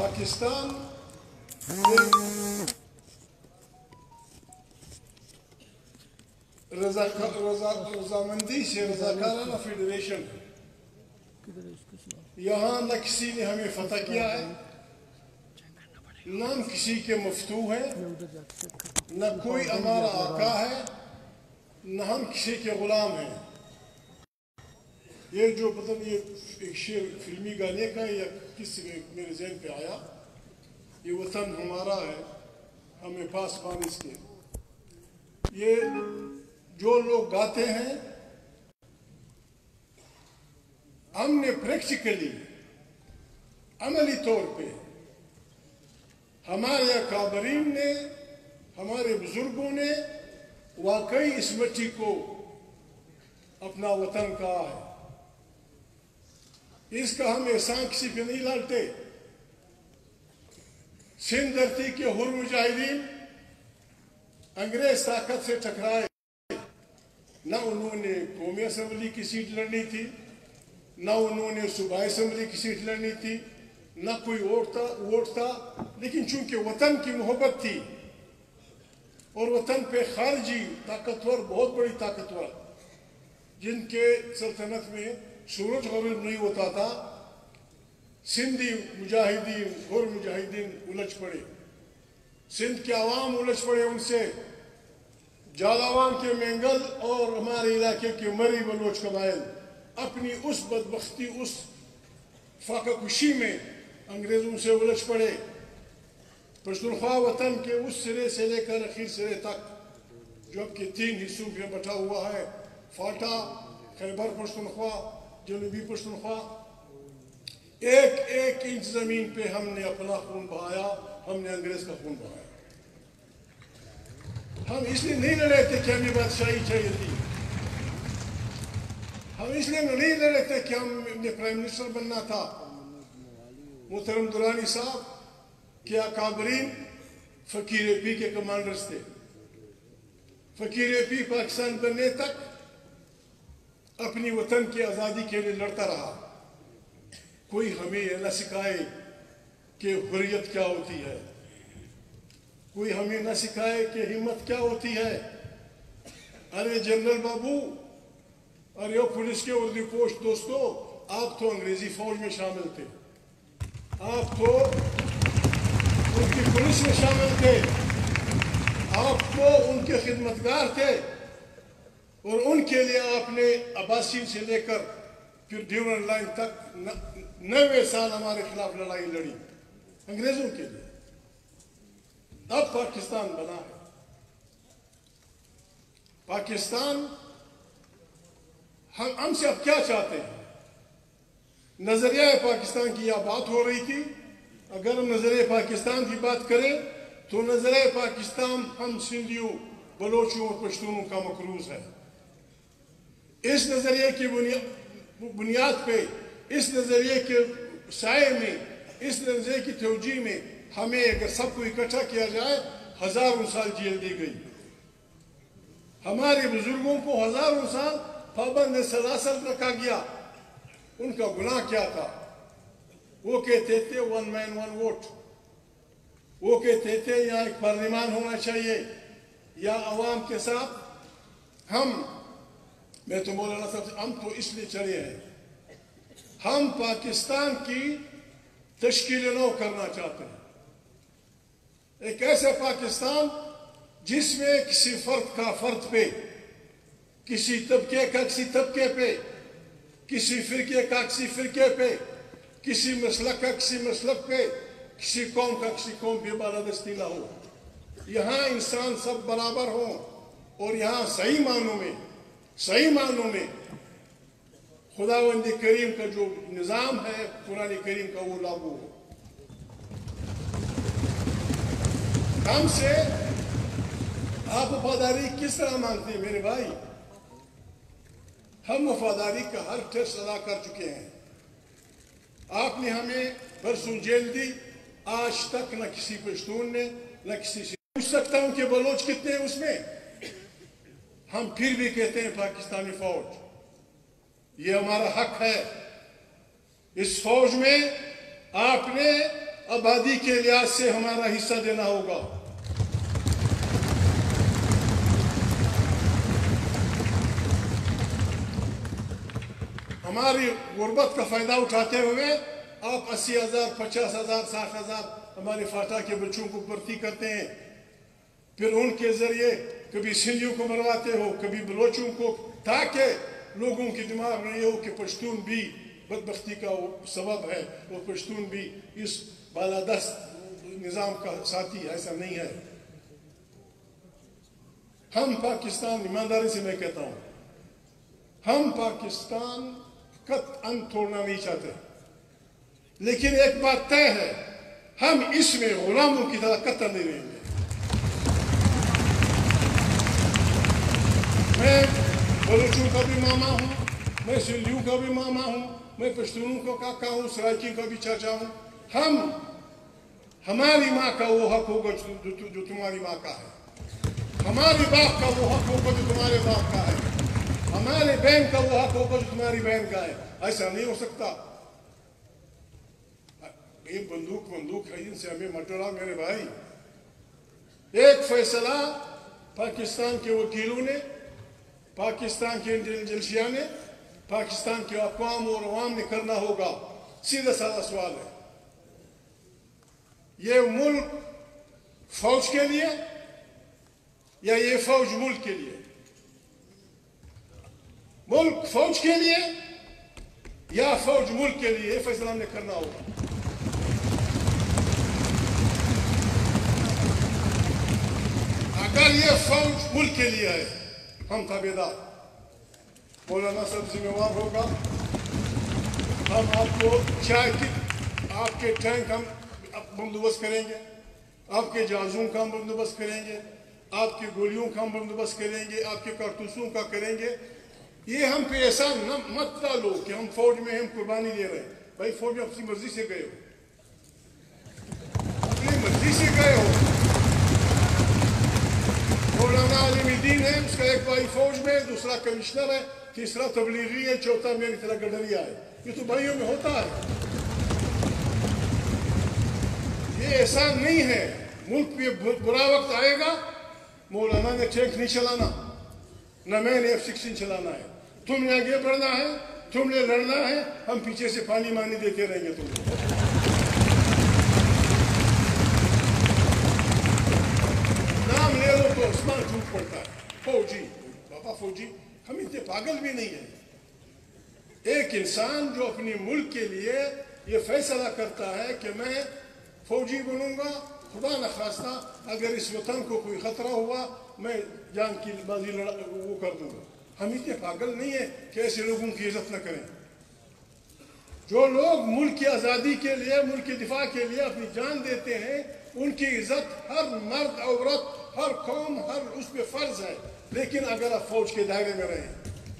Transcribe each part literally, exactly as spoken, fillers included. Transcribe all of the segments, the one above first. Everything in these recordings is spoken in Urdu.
पाकिस्तान रजामंदी से रजाकाराना फेडरेशन, यहाँ न किसी ने हमें फतह किया है, न हम किसी के मफ्तू हैं, न कोई हमारा आका है, न हम किसी के गुलाम हैं। ये जो पता नहीं एक शेर फिल्मी गाने का या किसी मेरे ज़हन पे आया, ये वतन हमारा है, हमें पासबान इसके। ये जो लोग गाते हैं, हमने प्रैक्टिकली अमली तौर पे हमारे अकाबरीन ने, हमारे बुजुर्गों ने वाकई इस मिट्टी को अपना वतन कहा है। इसका हम एहसान किसी पे नहीं डालते। सिंध धरती के हुर मुजाहिदीन अंग्रेज ताकत से टकराए, न उन्होंने कौमी असम्बली की सीट लड़नी थी, न उन्होंने सूबाई असम्बली की सीट लड़नी थी, न कोई वोट था वोट था लेकिन चूंकि वतन की मोहब्बत थी और वतन पे खारजी ताकतवर, बहुत बड़ी ताकतवर, जिनके सल्तनत में सूरज गरूब नहीं होता था, सिंधी मुजाहिदीन और मुजाहिदीन उलझ पड़े। सिंध के अवाम उलझ पड़े उनसे। जालावान के मेंगल और हमारे इलाके के मरी बलोच कबाइल अपनी उस बदबख्ती, उस फाका खुशी में अंग्रेजों से उलझ पड़े। पश्तूनख्वा वतन के उस सिरे से लेकर आखिर सिरे तक, जो अब के तीन हिस्सों में बटा हुआ है, फाटा, खैबर पश्तूनख्वा, जनूबी पश्तूनख्वा, एक एक इंच जमीन पे हमने अपना खून बहाया, हमने अंग्रेज का खून बहाया। हम इसलिए नहीं लड़े थे कि हमें बादशाही चाहिए थी, हम इसलिए नहीं लड़े थे कि हमने प्राइम मिनिस्टर बनना था। मोहतरम दुरानी साहब के अकाबरीन फकीर ए पी के कमांडर्स थे। फकीर ए पी पाकिस्तान बनने तक अपनी वतन की आज़ादी के लिए लड़ता रहा। कोई हमें यह न सिखाए कि हुर्रियत क्या होती है, कोई हमें न सिखाए कि हिम्मत क्या होती है। अरे जनरल बाबू, अरे ओ पुलिस के उर्दी पोस्ट दोस्तों, आप तो अंग्रेजी फौज में शामिल थे, आप तो उनकी पुलिस में शामिल थे, आप तो उनके खिदमतगार थे और उनके लिए आपने अब्बासीन से लेकर फिर ड्यूरन लाइन तक नब्बे साल हमारे खिलाफ लड़ाई लड़ी अंग्रेजों के लिए। अब पाकिस्तान बना है। पाकिस्तान हम हमसे अब क्या चाहते हैं? नजरिया पाकिस्तान की यह बात हो रही थी। अगर हम नजरिया पाकिस्तान की बात करें तो नजरिया पाकिस्तान हम सिंधियों, बलोचों और पश्तूनों का मकरूज है। इस नजरिए की बुनियाद पे, इस नजरिए के साए में, इस नजरिए की तवजीह में हमें अगर सबको इकट्ठा किया जाए, हजारों साल जेल दी गई। हमारे बुजुर्गों को हजारों साल पाबंद सलासल रखा गया। उनका गुनाह क्या था? वो कहते थे वन मैन वन वोट, वो कहते थे यहाँ एक पार्लियामान होना चाहिए, या अवाम के साथ हम, मैं तो मौलाना साहब, हम तो इसलिए चले हैं, हम पाकिस्तान की तश्कील नौ करना चाहते हैं। एक ऐसा पाकिस्तान जिसमें किसी फर्द का फर्द पे, किसी तबके का किसी तबके पे, किसी फिरके का किसी फिरके पे, किसी मसलक का किसी मसलक पे, किसी कौम का किसी कौम पे बालादस्ती ना हो। यहाँ इंसान सब बराबर हो और यहाँ सही मानों में, सही मानों में खुदावंद करीम का जो निज़ाम है कुरान करीम का, वो लागू हो। हमसे आप वफादारी किस तरह मांगते हैं मेरे भाई? हम वफादारी का हर टेस्ट अदा कर चुके हैं। आपने हमें परसों जेल दी, आज तक न किसी पश्तून ने, न किसी से पूछ सकता हूं कि बलोच कितने हैं उसमें। हम फिर भी कहते हैं पाकिस्तानी फौज, ये हमारा हक है। इस फौज में आपने आबादी के लिहाज से हमारा हिस्सा देना होगा। हमारी गुर्बत का फायदा उठाते हुए आप अस्सी हजार पचास हजार साठ हजार हमारे फाटा के बच्चों को भर्ती करते हैं, फिर उनके जरिए कभी सिंधियों को मरवाते हो, कभी बलोचों को, ताकि लोगों के दिमाग में ये हो कि पश्तून भी बदबख्ती का सबब है और पश्तून भी इस बालादस्त निज़ाम का साथी। ऐसा नहीं है। हम पाकिस्तान, ईमानदारी से मैं कहता हूँ, हम पाकिस्तान कतई तोड़ना नहीं चाहते, लेकिन एक बात तय है, हम इसमें गुलामों की तरह कतई नहीं रहेंगे। मैं बलूचों का भी मामा हूँ, मैं सिंधियों का भी मामा हूँ, मैं पश्तूनों का काका हूँ, सराइकी का भी चाचा हूँ। हम हमारी माँ का वो हक होगा जो, जो तुम्हारी माँ का है, हमारे बाप का वो हक होगा जो तुम्हारे बाप का है, हमारे बहन का वो हक होगा जो तुम्हारी बहन का है। ऐसा नहीं हो सकता। ये बंदूक बंदूक है, इनसे हमें मत डरा मेरे भाई। एक फैसला पाकिस्तान के वकीलों ने, पाकिस्तान के इंटेलिजेंसिया ने, पाकिस्तान के अक़वाम और अवाम ने करना होगा। सीधा साधा सवाल है, ये मुल्क फौज के लिए या ये फौज मुल्क के लिए? मुल्क फौज के लिए या फौज मुल्क के लिए? ये फैसला हमने करना होगा। अगर ये फौज मुल्क के लिए है, हम ताबेदार, मौलाना सब जिम्मेवार होगा। हम आपको चाय की, आपके टैंक हम बंदोबस्त करेंगे, आपके जहाज़ों का हम बंदोबस्त करेंगे, आपकी गोलियों का हम बंदोबस्त करेंगे, आपके कारतूसों का करेंगे। ये हम पे ऐसा न मत डालो कि हम फौज में हम कुर्बानी दे रहे हैं। भाई फौज में अपनी मर्जी से गए हो, अपनी मर्जी से गए हो। मौलाना आलिमुद्दीन है, उसका एक भाई फौज में, दूसरा कमिश्नर है, तीसरा तबलीगी है, चौथा मेरी तरह गडरिया है। ये तो भाइयों में होता है। ये ऐसा नहीं है। मुल्क पे बुरा वक्त आएगा, मौलाना ने टैंक नहीं चलाना, न मैंने एफ सिक्सटीन चलाना है। तुमने आगे बढ़ना है, तुमने लड़ना है, हम पीछे से पानी मानी देते रहेंगे। तुम नाम ले लो तो आसमान टूट पड़ता है। फौजी, बाबा फौजी, हम इतने पागल भी नहीं है। एक इंसान जो अपने मुल्क के लिए ये फैसला करता है कि मैं फौजी बनूंगा, खुदा न खास्ता अगर इस वतन को कोई खतरा हुआ मैं जान की बाजी लड़ा वो कर दूंगा। हम इतने पागल नहीं है कि ऐसे लोगों की इज्जत न करें। जो लोग मुल्क की आज़ादी के लिए, मुल्क के दिफा के लिए अपनी जान देते हैं, उनकी इज्जत हर मर्द औरत, हर कौम, हर उस पर फर्ज है। लेकिन अगर आप फौज के दायरे में रहें,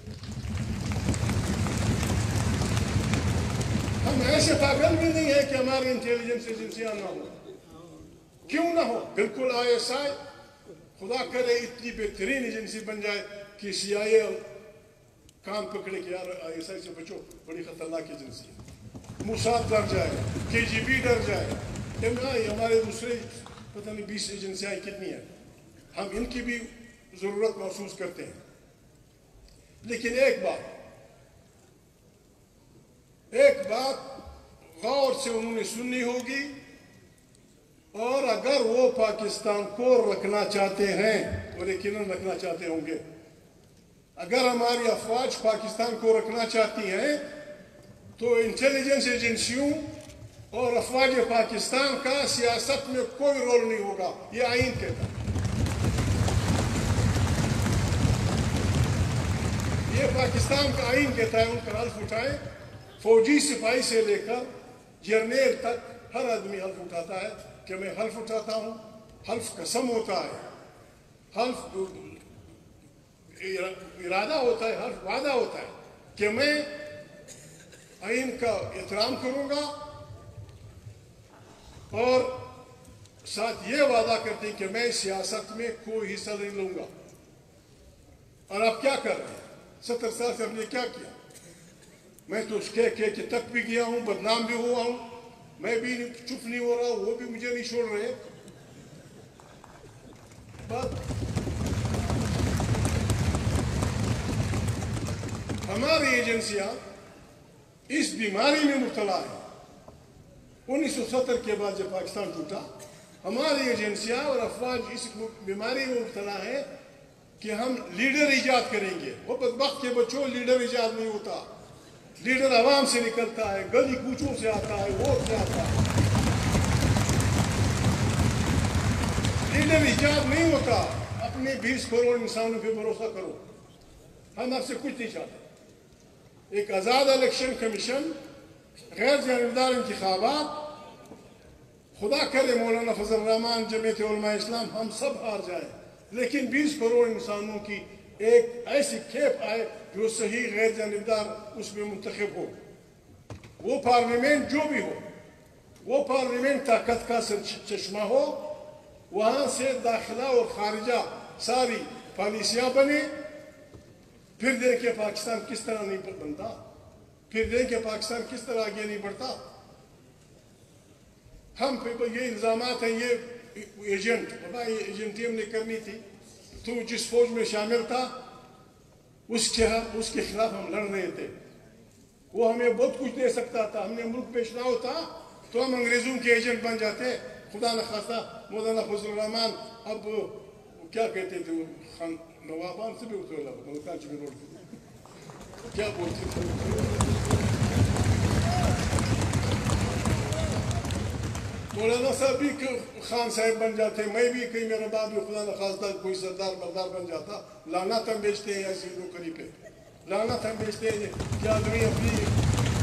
हम ऐसे पागल भी नहीं है कि हमारी इंटेलिजेंस एजेंसियां ना हो। क्यों ना हो? बिल्कुल आई एस आई, खुदा करे इतनी बेहतरीन एजेंसी बन जाए कि सी आई ए कान पकड़े कि यार आई एस आई से बचो, बड़ी खतरनाक एजेंसी है। मोसाद डर जाए, के जी बी डर जाए, एम आई, हमारे दूसरे पता नहीं बीस एजेंसियां कितनी हैं, हम इनकी भी जरूरत महसूस करते हैं। लेकिन एक बात एक बात गौर से उन्होंने सुननी होगी, और अगर वो पाकिस्तान को रखना चाहते हैं, और यकीनन रखना चाहते होंगे, अगर हमारी अफवाज पाकिस्तान को रखना चाहती हैं तो इंटेलिजेंस एजेंसियों और अफवाज पाकिस्तान का सियासत में कोई रोल नहीं होगा। ये आईन कहता है। ये पाकिस्तान का आईन कहता है। उनका हल्फ उठाए, फौजी सिपाही से लेकर जर्नेल तक हर आदमी हल्फ उठाता है कि मैं हल्फ उठाता हूँ। हल्फ कसम होता है, हल्फ इरादा होता है, हल्फ वादा होता है कि मैं आईन का एहतराम करूँगा, और साथ ये वादा करते हैं कि मैं सियासत में कोई हिस्सा नहीं लूँगा। और आप क्या कर रहे हैं? सत्तर साल से हमने क्या किया? मैं तो उसके के तक भी गया हूँ, बदनाम भी हुआ हूँ, میں بھی چپ نہیں ہو رہا, وہ بھی مجھے نہیں چھوڑ رہے. بات ہماری ایجنسیاں اس بیماری میں مبتلا ہیں. انیس سو ستر کے بعد جب پاکستان ٹوٹا, ہماری ایجنسیاں اور افواج اس بیماری میں مبتلا ہیں کہ ہم لیڈر ایجاد کریں گے. وہ بدبخت کے بچوں, لیڈر ایجاد نہیں ہوتا. لیڈر عوام سے نکلتا ہے, گلی کوچوں سے آتا ہے, ووٹ سے آتا ہے. لیڈر ایجاد نہیں ہوتا. اپنے بیس کروڑ انسانوں پہ بھروسہ کرو. ہم آپ سے کچھ نہیں چاہتے. ایک آزاد الیکشن کمیشن, غیر جانبدار انتخابات, خدا کرے مولانا فضل الرحمان, جمعیت علماء اسلام, ہم سب ہار جائیں, لیکن بیس کروڑ انسانوں کی ایک ایسی کھیپ آئے جو صحیح غیر جانبدار اس میں منتخب ہو. وہ پارلیمنٹ جو بھی ہو, وہ پارلیمنٹ طاقت کا چشمہ ہو. وہاں سے داخلہ اور خارجہ ساری پالیسیاں بنے. پھر دیکھیں پاکستان کس طرح نہیں بنتا, پھر دیکھیں پاکستان کس طرح آگے نہیں بڑھتا. ہم پہ یہ الزامات ہیں, یہ ایجنٹ, بابا یہ ایجنٹی ہم نے کرنی تھی. تو جس فوج میں شامل تھا اس کے اس کے خلاف ہم لڑ رہے تھے. وہ ہمیں بہت کچھ دے سکتا تھا. ہم نے ملک پیش نہ ہوتا تو ہم انگریزوں کے ایجنٹ بن جاتے. خدا نخواستہ مولانا فضل الرحمان اب کیا کہتے تھے, خان نوابان سے بھی اتر ملکان چمی روڈ کیا بولتے تھے, مولانا صاحب بھی خان صاحب بن جاتے. میں بھی کہیں میرا باپ بھی خدا نخواستہ کوئی سردار بردار بن جاتا. لعنت ہم بیچتے ہیں ایسی نوکری پہ, لعنت ہم بیچتے ہیں کہ آدمی اپنی.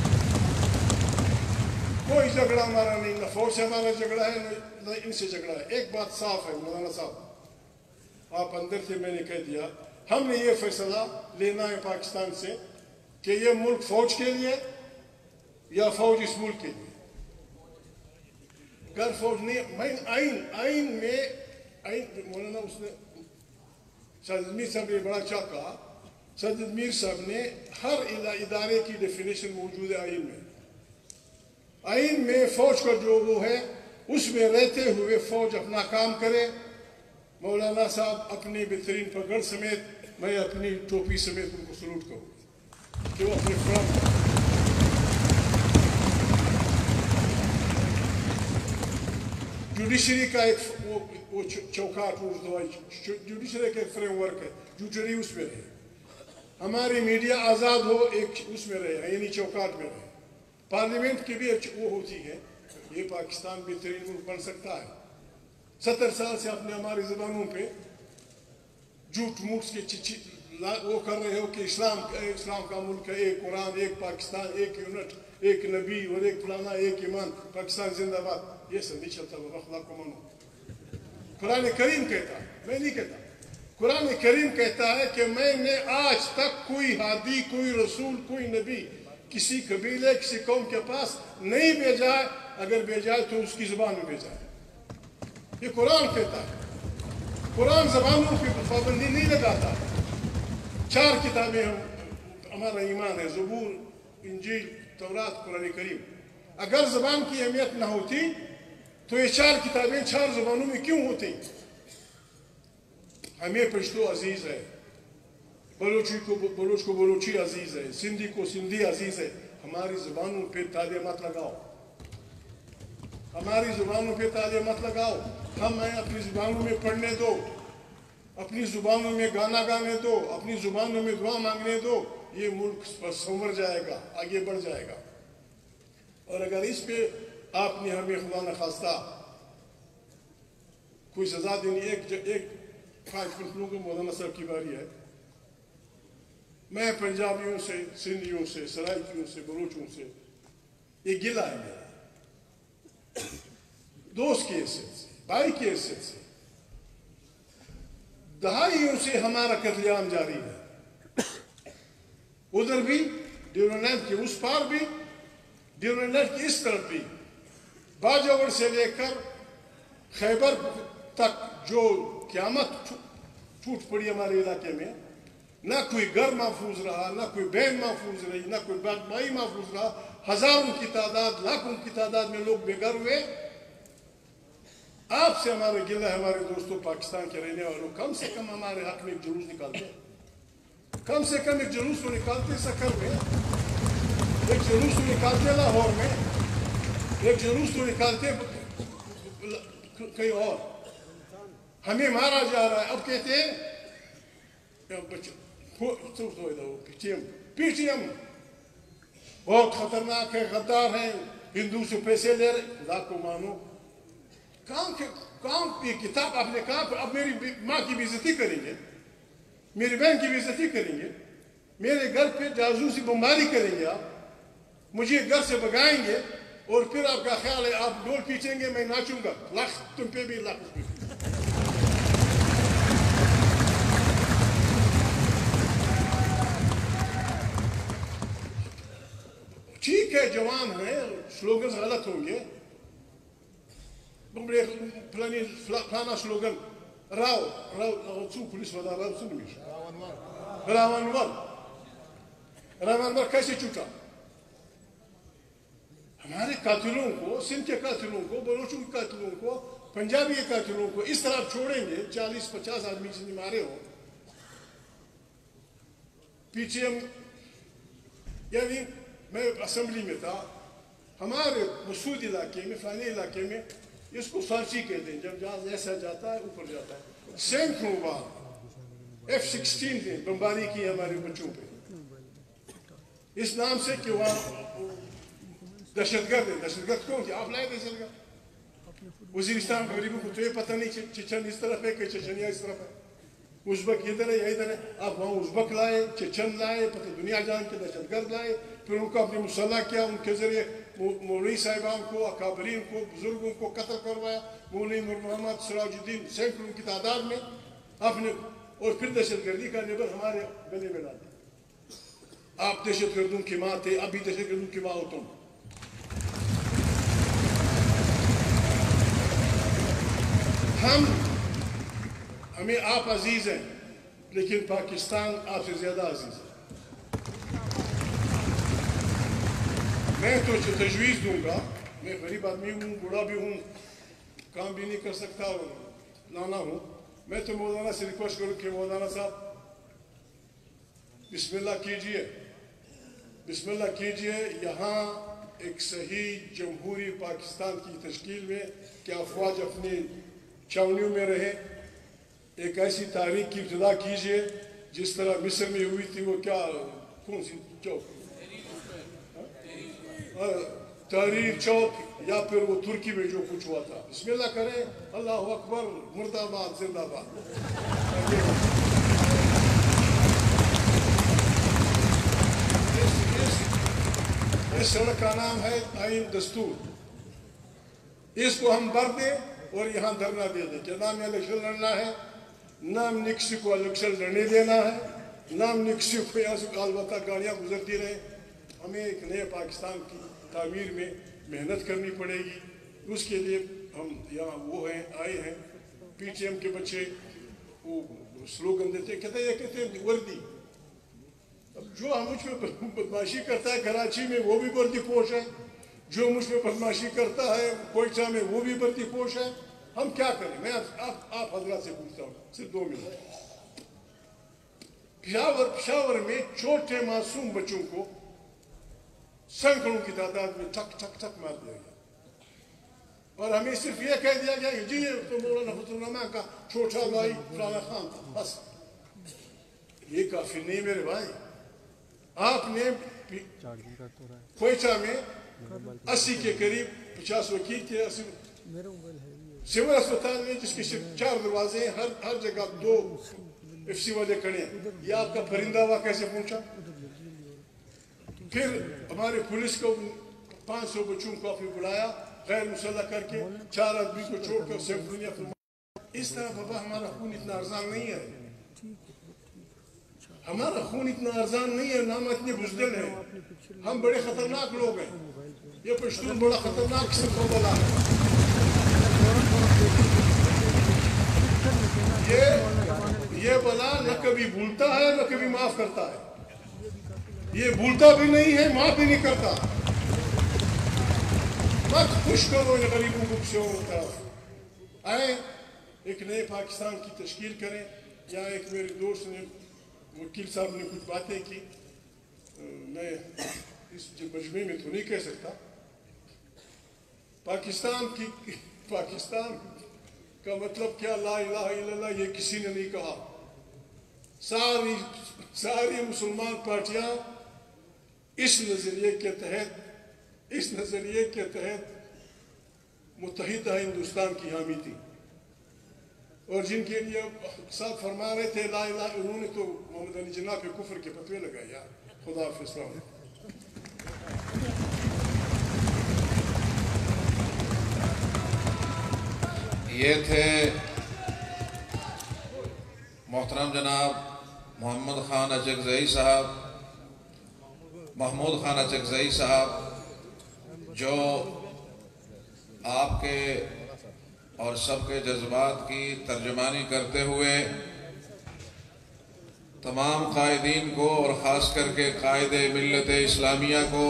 کوئی جھگڑا ہمارا نہیں, نہ فوج سے ہمارا جھگڑا ہے نہ ان سے جھگڑا ہے. ایک بات صاف ہے مولانا صاحب, آپ اندر سے میں نے کہہ دیا, ہم نے یہ فیصلہ لینا ہے پاکستان سے کہ یہ ملک فوج کے لیے یا فوج اس ملک کے لیے. گر فوج نہیں, میں آئین آئین میں آئین مولانا اس نے سید میر صاحب نے بڑا اچھا کہا. سید میر صاحب نے ہر ادارے کی ڈیفینیشن موجود ہے آئین میں. آئین میں فوج کا جو وہ ہے اس میں رہتے ہوئے فوج اپنا کام کرے. مولانا صاحب اپنی بہترین پگڑ سمیت, میں اپنی ٹوپی سمیت ان کو سلوٹ کروں کہ وہ اپنے فرم. جوڈیشری کا ایک وہ چوکاٹ, جوڈیشری کا ایک فریم ورک ہے, جوڈیشری اس میں رہے. ہماری میڈیا آزاد ہو, ایک اس میں رہے, یعنی چوکاٹ میں رہے. پارلیمنٹ کی بھی وہ ہوتی ہے. یہ پاکستان بہترین ملک بن سکتا ہے. ستر سال سے آپ نے ہماری زبانوں پہ جھوٹ موٹ کے چچی وہ کر رہے ہو کہ اسلام اسلام کا ملک ہے, ایک قرآن, ایک پاکستان, ایک یونٹ, ایک نبی اور ایک فلانا, ایک ایمان, پاکستان زندہ باد. یہ سب نہیں چلتا. بابا خدا کو مانو. قرآن کریم کہتا, میں نہیں کہتا, قرآن کریم کہتا ہے کہ میں نے آج تک کوئی ہادی, کوئی رسول, کوئی نبی کسی قبیلے, کسی قوم کے پاس نہیں بھیجا ہے. اگر بھیجا ہے تو اس کی زبان میں بھیجا ہے. یہ قرآن کہتا ہے. قرآن زبانوں کی پابندی نہیں لگاتا. چار کتابیں ہمارا ایمان ہے, زبور, انجیل, تورات, قرآن کریم. اگر زبان کی اہمیت نہ ہوتی تو یہ چار کتابیں چار زبانوں میں کیوں ہوتی؟ ہمیں پشتو عزیز ہے, بلوچی کو بلوچ کو بلوچی عزیز ہے, سندھی کو سندھی عزیز ہے. ہماری زبانوں پہ تالے مت لگاؤ, ہماری زبانوں پہ تالے مت لگاؤ. ہمیں اپنی زبانوں میں پڑھنے دو, اپنی زبانوں میں گانا گانے دو, اپنی زبانوں میں دعا مانگنے دو. یہ ملک سنور جائے گا, آگے بڑھ جائے گا. اور اگر اس پہ آپ نے ہمیں خدا نخواستہ کوئی سزا دینی, ایک ایک پانچ منٹ لوگوں مولانا صاحب کی باری ہے. میں پنجابیوں سے, سندھیوں سے, سرائکیوں سے, بلوچوں سے یہ گلہ ہے میرا, دوست کی حیثیت سے, بھائی کی حیثیت سے. دہائیوں سے ہمارا قتل عام جاری ہے. ادھر بھی ڈیورن لائن کے اس پار بھی, ڈیورن لائن کی اس طرف بھی. باجوڑ سے لے کر خیبر تک جو قیامت ٹوٹ پڑی ہمارے علاقے میں, نہ کوئی گھر محفوظ رہا، نہ کوئی بہن محفوظ رہی، نہ کوئی بھائی محفوظ رہا. ہزاروں کی تعداد، لاکھوں کی تعداد میں لوگ بے گھر ہوئے. آپ سے ہمارا گلہ ہے ہمارے دوستوں پاکستان کے رہنے والوں، کم سے کم ہمارے حق میں ایک جلوس نکالتے، کم سے کم ایک جلوس تو نکالتے سکر میں، ایک جلوس تو نکالتے لاہور میں، ایک جلوس تو نکالتے کہیں اور. ہمیں مارا جا رہا ہے. اب کہتے ہیں پی ٹی ایم بہت خطرناک ہے، غدار ہیں، ہندو سے پیسے لے رہے. خدا کو مانو، کام کام یہ کتاب آپ نے کہا. اب میری ماں کی بھی عزتی کریں گے، میری بہن کی بھی عزتی کریں گے، میرے گھر پہ جاسوسی بمباری کریں گے، آپ مجھے گھر سے بگائیں گے، اور پھر آپ کا خیال ہے آپ ڈول کھینچیں گے میں ناچوں گا. لاکھ تم پہ بھی لاکھ اس پہ بھی. ٹھیک ہے جوان ہیں، سلوگنز غلط ہوں گے، فلانا سلوگن راو راو سو پولیس والا راو سو نمیش راوانور راوانور کیسے چوٹا؟ ہمارے قاتلوں کو، سندھ کے قاتلوں کو، بلوچوں کے قاتلوں کو، پنجابی کے قاتلوں کو اس طرح چھوڑیں گے؟ چالیس پچاس آدمی جس نے مارے ہو. پی ٹی ایم یعنی میں اسمبلی میں تھا، ہمارے مسعود علاقے میں، فلانے علاقے میں اس کو فارسی کہتے ہیں، جب جہاز ایسا جاتا ہے اوپر جاتا ہے. سینکڑوں بار ایف سکسٹین نے بمباری کی ہمارے بچوں پہ اس نام سے کہ وہاں دہشت گرد ہے. دہشت گرد کیوں تھے؟ آپ لائے دہشت گرد. وزیرستان غریبوں کو تو یہ پتہ نہیں چچن اس طرف ہے کہ چچنیا اس طرف ہے، ازبک ادھر ہے یا ادھر ہے. آپ وہاں ازبک لائے، چچن لائے، پتہ دنیا جان کے دہشت گرد لائے، پھر ان کو اپنے مسلح کیا، ان کے ذریعے مولوی صاحبان کو، اکابرین کو، بزرگوں کو قتل کروایا. مولوی نور محمد، سراج الدین، سینکڑوں کی تعداد میں آپ نے، اور پھر دہشت گردی کا لیبل ہمارے گلے میں ڈال دیا. آپ دہشت گردوں کی ماں تھے، ابھی دہشت گردوں کی ماں ہو تم. ہم ہمیں آپ عزیز ہیں، لیکن پاکستان آپ سے زیادہ عزیز ہے. میں تو تجویز دوں گا، میں غریب آدمی ہوں، بوڑھا بھی ہوں، کام بھی نہیں کر سکتا اور لانا ہوں. میں تو مولانا سے ریکویسٹ کروں کہ مولانا صاحب بسم اللہ کیجئے، بسم اللہ کیجئے یہاں ایک صحیح جمہوری پاکستان کی تشکیل میں کہ افواج اپنی چھاؤنیوں میں رہے. ایک ایسی تاریخ کی ابتدا کیجئے جس طرح مصر میں ہوئی تھی، وہ کیا کون سی چوک، تحریر چوک، یا پھر وہ ترکی میں جو کچھ ہوا تھا. بسم اللہ کریں. اللہ اکبر، مرد آباد، زندہ باد. اس سڑک کا نام ہے آئین دستور. اس کو ہم بھر دیں اور یہاں دھرنا دے دیں کہ نام الیکشن لڑنا ہے، نام نے کسی کو الیکشن لڑنے دینا ہے، نام نے کسی کو یہاں سے البتہ گاڑیاں گزرتی رہے. ہمیں ایک نئے پاکستان کی تعمیر میں محنت کرنی پڑے گی. اس کے لیے ہم یہاں وہ ہیں، آئے ہیں. پی ٹی ایم کے بچے وہ سلوگن دیتے، کہتے ہیں یہ کہتے ہیں وردی. اب جو ہم مجھ پہ بدماشی کرتا ہے کراچی میں وہ بھی وردی پوش ہے، جو مجھ پہ بدماشی کرتا ہے کوئٹہ میں وہ بھی وردی پوش ہے. ہم کیا کریں؟ میں آپ آپ حضرات سے پوچھتا ہوں صرف دو منٹ. پشاور پشاور میں چھوٹے معصوم بچوں کو سینکڑوں کی تعداد میں ٹھک ٹھک ٹھک مار دیا گیا، اور ہمیں صرف یہ کہہ دیا گیا کہ جی یہ تو مولانا فضل الرحمان کا چھوٹا بھائی فلانا خان تھا. بس یہ کافی نہیں میرے بھائی. آپ نے کوئٹہ میں اسی کے قریب پچاس وکیل تھے، اسی سول اسپتال میں جس کے صرف چار دروازے ہیں، ہر ہر جگہ دو ایف سی والے کھڑے ہیں. یہ آپ کا پرندہ ہوا کیسے پہنچا؟ پھر ہمارے پولیس کو پانچ سو بچوں کو آپ نے بلایا غیر مسلح کر کے، چار آدمی کو چھوڑ کر سینکڑوں. اس طرح بابا ہمارا خون اتنا ارزان نہیں ہے، ہمارا خون اتنا ارزان نہیں ہے، نام اتنے بزدل ہیں. ہم بڑے خطرناک لوگ ہیں. یہ پشتون بڑا خطرناک قسم کا بلا ہے. یہ بلا نہ کبھی بھولتا ہے نہ کبھی معاف کرتا ہے. یہ بھولتا بھی نہیں ہے، معاف بھی نہیں کرتا. مت خوش کرو ان غریبوں کو کسی اور طرف. آئیں ایک نئے پاکستان کی تشکیل کریں. یا ایک میرے دوست نے، وکیل صاحب نے کچھ باتیں کی، میں اس مجمع میں تو نہیں کہہ سکتا. پاکستان کی پاکستان کا مطلب کیا، لا الہ الا اللہ، یہ کسی نے نہیں کہا. ساری ساری مسلمان پارٹیاں اس نظریے کے تحت اس نظریے کے تحت متحدہ ہندوستان کی حامی تھی. اور جن کے لیے صاحب فرما رہے تھے لا الہ، انہوں نے تو محمد علی جناح پہ کفر کے فتوے لگائے. یار خدا حافظ. یہ تھے محترم جناب محمد خان اچکزئی صاحب محمود خان اچکزئی صاحب، جو آپ کے اور سب کے جذبات کی ترجمانی کرتے ہوئے تمام قائدین کو اور خاص کر کے قائد ملت اسلامیہ کو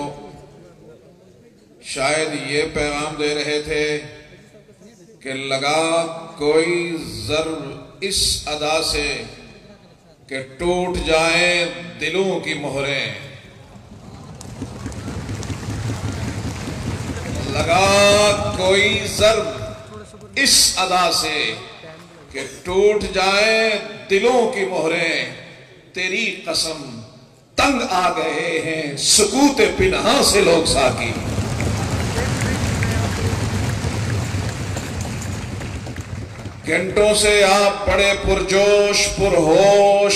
شاید یہ پیغام دے رہے تھے کہ لگا کوئی ضرب اس ادا سے کہ ٹوٹ جائیں دلوں کی مہریں، لگا کوئی ضرب اس ادا سے کہ ٹوٹ جائیں دلوں کی مہریں، تیری قسم تنگ آ گئے ہیں سکوت پنہاں سے لوگ ساکی. گھنٹوں سے آپ بڑے پرجوش پرہوش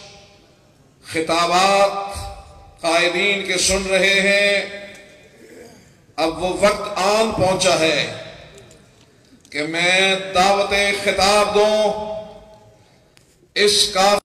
خطابات قائدین کے سن رہے ہیں. اب وہ وقت آن پہنچا ہے کہ میں دعوت خطاب دوں اس کا